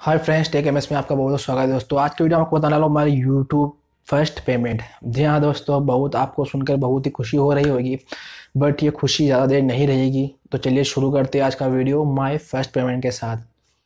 Hi friends, take MS में आपका बहुत बहुत स्वागत है दोस्तों। आज की वीडियो में आपको बताने वाला हूँ हमारी यूट्यूब फर्स्ट पेमेंट। जी हाँ दोस्तों, बहुत आपको सुनकर बहुत ही खुशी हो रही होगी, बट ये खुशी ज़्यादा देर नहीं रहेगी। तो चलिए शुरू करते हैं आज का वीडियो माय फर्स्ट पेमेंट के साथ।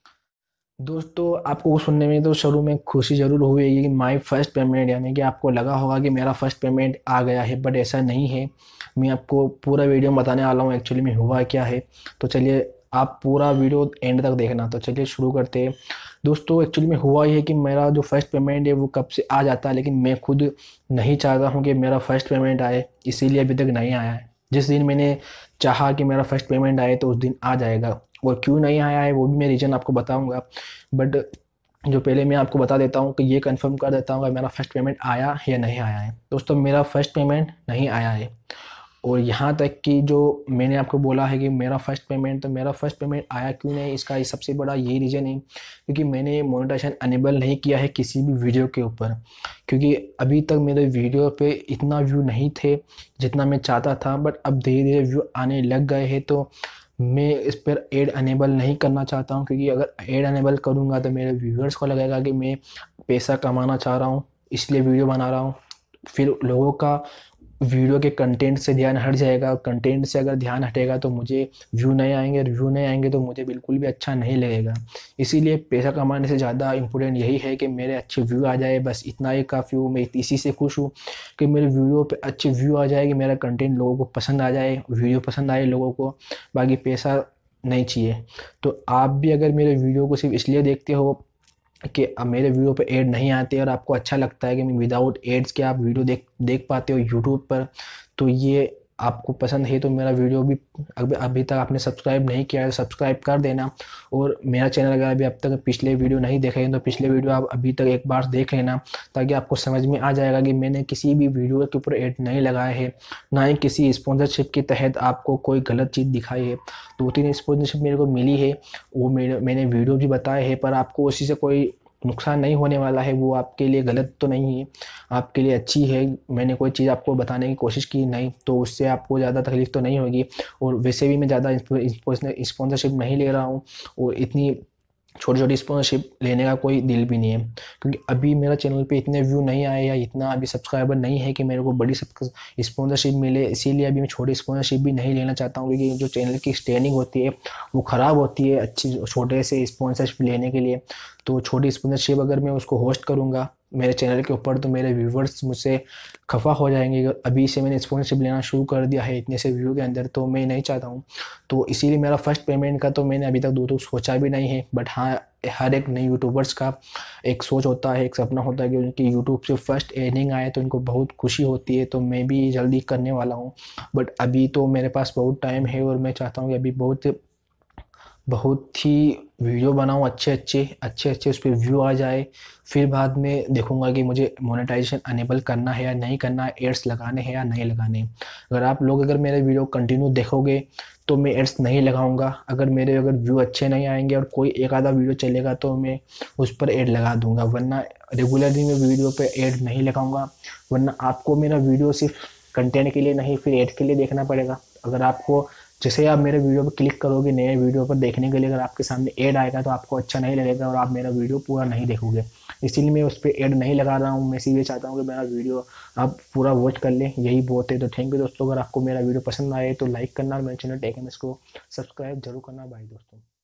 दोस्तों, आपको सुनने में तो शुरू में खुशी ज़रूर हुई कि माय फर्स्ट पेमेंट, यानी कि आपको लगा होगा कि मेरा फर्स्ट पेमेंट आ गया है, बट ऐसा नहीं है। मैं आपको पूरा वीडियो में बताने वाला हूँ एक्चुअली में हुआ क्या है। तो चलिए आप पूरा वीडियो एंड तक देखना। तो चलिए शुरू करते हैं। दोस्तों, एक्चुअली में हुआ ये कि मेरा जो फर्स्ट पेमेंट है वो कब से आ जाता है, लेकिन मैं खुद नहीं चाहता हूँ कि मेरा फर्स्ट पेमेंट आए, इसीलिए अभी तक नहीं आया है। जिस दिन मैंने चाहा कि मेरा फर्स्ट पेमेंट आए तो उस दिन आ जाएगा, और क्यों नहीं आया है वो भी मैं रीज़न आपको बताऊंगा। बट जो पहले मैं आपको बता देता हूँ कि ये कंफर्म कर देता हूँ कि मेरा फर्स्ट पेमेंट आया या नहीं आया है। दोस्तों, मेरा फर्स्ट पेमेंट नहीं आया है। और यहाँ तक कि जो मैंने आपको बोला है कि मेरा फर्स्ट पेमेंट, तो मेरा फर्स्ट पेमेंट आया क्यों नहीं, इसका सबसे बड़ा यही रीज़न है क्योंकि मैंने मोनेटाइजेशन अनेबल नहीं किया है किसी भी वीडियो के ऊपर। क्योंकि अभी तक मेरे वीडियो पे इतना व्यू नहीं थे जितना मैं चाहता था, बट अब धीरे धीरे व्यू आने लग गए हैं। तो मैं इस पर एड अनेबल नहीं करना चाहता हूँ, क्योंकि अगर एड अनेबल करूँगा तो मेरे व्यूअर्स को लगेगा कि मैं पैसा कमाना चाह रहा हूँ, इसलिए वीडियो बना रहा हूँ। फिर लोगों का वीडियो के कंटेंट से ध्यान हट जाएगा। कंटेंट से अगर ध्यान हटेगा तो मुझे व्यू नहीं आएंगे, व्यू नहीं आएंगे तो मुझे बिल्कुल भी अच्छा नहीं लगेगा। इसीलिए पैसा कमाने से ज़्यादा इम्पोर्टेंट यही है कि मेरे अच्छे व्यू आ जाए, बस इतना ही काफ़ी हूँ। मैं इसी से खुश हूँ कि मेरे वीडियो पे अच्छे व्यू आ जाए, कि मेरा कंटेंट लोगों को पसंद आ जाए, वीडियो पसंद आए लोगों को। बाकी पैसा नहीं चाहिए। तो आप भी अगर मेरे वीडियो को सिर्फ इसलिए देखते हो कि अब मेरे वीडियो पे ऐड नहीं आते और आपको अच्छा लगता है कि मैं विदाउट एड्स के आप वीडियो देख देख पाते हो यूट्यूब पर, तो ये आपको पसंद है तो मेरा वीडियो भी अभी अभी तक आपने सब्सक्राइब नहीं किया है तो सब्सक्राइब कर देना। और मेरा चैनल अगर अभी अब तक पिछले वीडियो नहीं देखे हैं तो पिछले वीडियो आप अभी तक एक बार देख लेना, ताकि आपको समझ में आ जाएगा कि मैंने किसी भी वीडियो के ऊपर ऐड नहीं लगाए हैं, ना ही किसी स्पॉन्सरशिप के तहत आपको कोई गलत चीज़ दिखाई है। 2-3 स्पॉन्सरशिप मेरे को मिली है, वो मैंने वीडियो भी बताए हैं, पर आपको उसी से कोई नुकसान नहीं होने वाला है। वो आपके लिए गलत तो नहीं है, आपके लिए अच्छी है। मैंने कोई चीज़ आपको बताने की कोशिश की नहीं, तो उससे आपको ज़्यादा तकलीफ तो नहीं होगी। और वैसे भी मैं ज़्यादा स्पॉन्सरशिप नहीं ले रहा हूँ, और इतनी छोटी छोटी स्पॉन्सरशिप लेने का कोई दिल भी नहीं है, क्योंकि अभी मेरा चैनल पे इतने व्यू नहीं आए या इतना अभी सब्सक्राइबर नहीं है कि मेरे को बड़ी स्पॉन्सरशिप मिले। इसीलिए अभी मैं छोटी स्पॉन्सरशिप भी नहीं लेना चाहता हूँ, क्योंकि जो चैनल की स्टैंडिंग होती है वो ख़राब होती है अच्छी छोटे से स्पॉन्सरशिप लेने के लिए। तो छोटी स्पॉन्सरशिप अगर मैं उसको होस्ट करूँगा मेरे चैनल के ऊपर तो मेरे व्यूवर्स मुझसे खफा हो जाएंगे। अभी से मैंने स्पॉन्सरशिप लेना शुरू कर दिया है इतने से व्यू के अंदर, तो मैं नहीं चाहता हूँ। तो इसीलिए मेरा फर्स्ट पेमेंट का तो मैंने अभी तक दो सोचा भी नहीं है। बट हाँ, हर एक नए यूट्यूबर्स का एक सोच होता है, एक सपना होता है कि उनकी यूट्यूब से फर्स्ट अर्निंग आए तो उनको बहुत खुशी होती है। तो मैं भी जल्दी करने वाला हूँ, बट अभी तो मेरे पास बहुत टाइम है और मैं चाहता हूँ कि अभी बहुत बहुत ही वीडियो बनाऊँ अच्छे अच्छे उस पर व्यू आ जाए। फिर बाद में देखूंगा कि मुझे मोनेटाइजेशन अनेबल करना है या नहीं करना है, एड्स लगाने हैं या नहीं लगाने। अगर मेरे वीडियो कंटिन्यू देखोगे तो मैं एड्स नहीं लगाऊंगा। अगर व्यू अच्छे नहीं आएंगे और कोई एक आधा वीडियो चलेगा तो मैं उस पर ऐड लगा दूंगा, वरना रेगुलरली मैं वीडियो पे ऐड नहीं लगाऊंगा। वरना आपको मेरा वीडियो सिर्फ कंटेंट के लिए नहीं, फिर ऐड के लिए देखना पड़ेगा। अगर आपको जैसे आप मेरे वीडियो पर क्लिक करोगे नए वीडियो पर देखने के लिए, अगर आपके सामने ऐड आएगा तो आपको अच्छा नहीं लगेगा और आप मेरा वीडियो पूरा नहीं देखोगे। इसीलिए मैं उस पर ऐड नहीं लगा रहा हूँ। मैं इसीलिए चाहता हूँ कि मेरा वीडियो आप पूरा वॉच कर लें, यही बहुत है। तो थैंक यू दोस्तों, अगर आपको मेरा वीडियो पसंद आए तो लाइक करना और मेरे चैनल टेक एम को सब्सक्राइब जरूर करना। बाय दोस्तों।